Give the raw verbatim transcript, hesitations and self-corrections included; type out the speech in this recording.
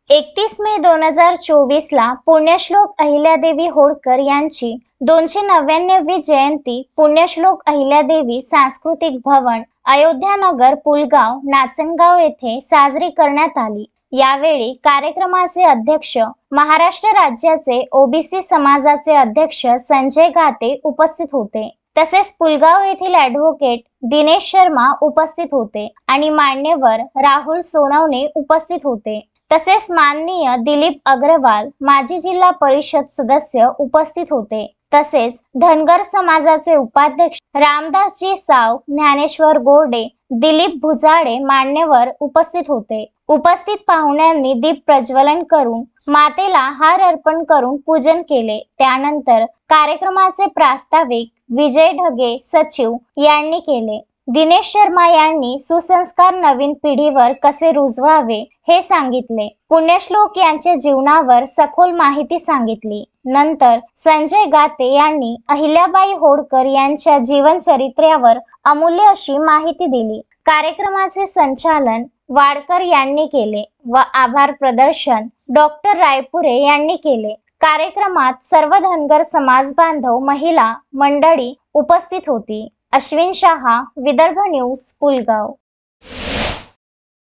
एकतीस मे दोन हजार चोवीस ला पुण्यश्लोक अहिल्यादेवी होळकर यांची दोनशे नव्याण्णवी जयंती पुण्यश्लोक अहिल्यादेवी सांस्कृतिक भवन, अयोध्यानगर, पुलगाव, नाचनगाव येथे साजरी करण्यात आली। यावेळी कार्यक्रमाचे अध्यक्ष, महाराष्ट्र राज्याचे ओबीसी समाजाचे अध्यक्ष संजय गाते उपस्थित होते। तसेच पुलगाव येथील ॲडव्होकेट दिनेश शर्मा उपस्थित होते आणि मान्यवर राहुल सोनवणे उपस्थित होते। तसेच माननीय दिलीप अग्रवाल, माजी जिल्हा परिषद सदस्य उपस्थित होते। तसेच धनगर समाजाचे उपाध्यक्ष रामदासजी साव, ज्ञानेश्वर गोरडे, दिलीप भुजाडे मान्यवर उपस्थित होते। उपस्थित पाहुण्यांनी दीप प्रज्वलन करून मातेला हार अर्पण करून पूजन केले। त्यानंतर कार्यक्रमाचे प्रास्ताविक विजय ढगे सचिव यांनी केले। दिनेश शर्मा यांनी सुसंस्कार नवीन पिढीवर कसे रुजवावे हे सांगितले। पुण्यश्लोक यांच्या जीवनावर सखोल माहिती सांगितली। नंतर संजय गाते यांनी अहिल्याबाई होळकर यांच्या जीवन चरित्र्यावर अमूल्य अशी माहिती दिली। कार्यक्रमाचे संचालन वाडकर यांनी केले व आभार प्रदर्शन डॉक्टर रायपुरे यांनी केले। कार्यक्रमात सर्व धनगर समाज बांधव महिला मंडळी उपस्थित होती। अश्विन शहा, विदर्भ न्यूज, पुलगाव।